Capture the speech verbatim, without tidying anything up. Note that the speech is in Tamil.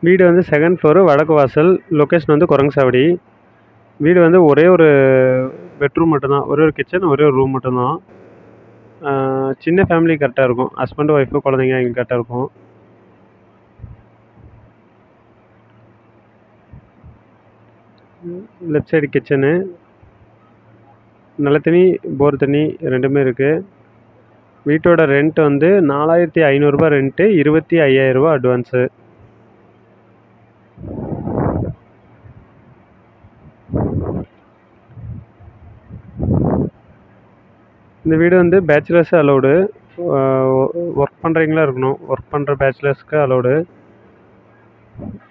வீடு வந்து செகண்ட் ஃப்ளோரு, வடக்கு வாசல். லொக்கேஷன் வந்து குரங்குசாவடி. வீடு வந்து ஒரே ஒரு பெட்ரூம் மட்டும்தான், ஒரே ஒரு கிச்சன், ஒரே ஒரு ரூம் மட்டும்தான். சின்ன ஃபேமிலி கரெக்டாக இருக்கும். ஹஸ்பண்ட் ஒய்ஃபு குழந்தைங்க எங்களுக்கு கரெக்டாக இருக்கும். லெஃப்ட் சைடு கிச்சனு, நல்ல தண்ணி, போர் தண்ணி ரெண்டுமே இருக்குது. வீட்டோட ரெண்ட் வந்து நாலாயிரத்தி ஐநூறுரூபா ரெண்ட்டு, இருபத்தி ஐயாயிரரூபா அட்வான்ஸு. இந்த வீடு வந்து பேச்சுலர்ஸ் அலௌடு. ஒர்க் பண்ணுறீங்களா இருக்கணும். ஒர்க் பண்ணுற பேச்சுலர்ஸ்க்கு அலௌடு.